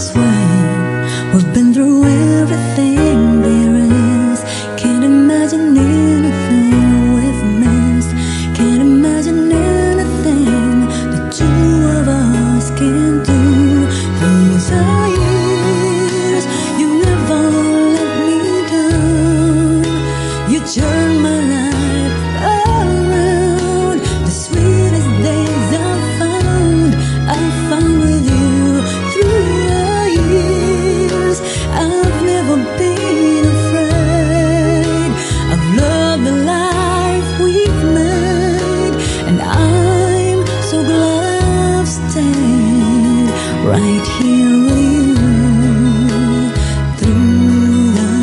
swear we've been through everything there is. Can't imagine anything we've missed. Can't imagine anything the two of us can do. Through the years, you never let me down. You turned my life around. The sweetest days I found with you. I've never been afraid. I've loved the life we've made, and I'm so glad I've stayed right here with you through the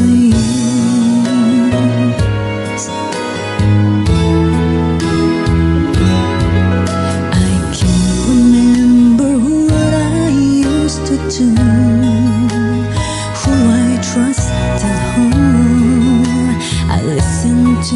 years. I can't remember what I used to do, trusted whom I listened to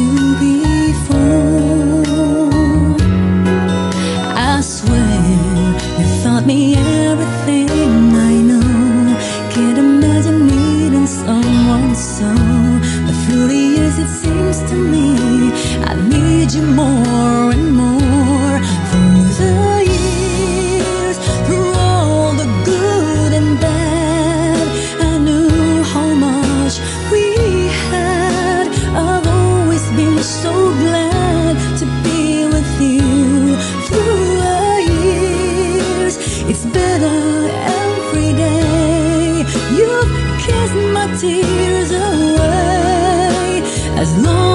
before. I swear you taught me everything I know. Can't imagine needing someone so, but through the years it seems to me I need you more and more. Through the years, through all the good and bad, I knew we had. I've always been so glad to be with you through the years. It's better every day. You've kissed my tears away. As long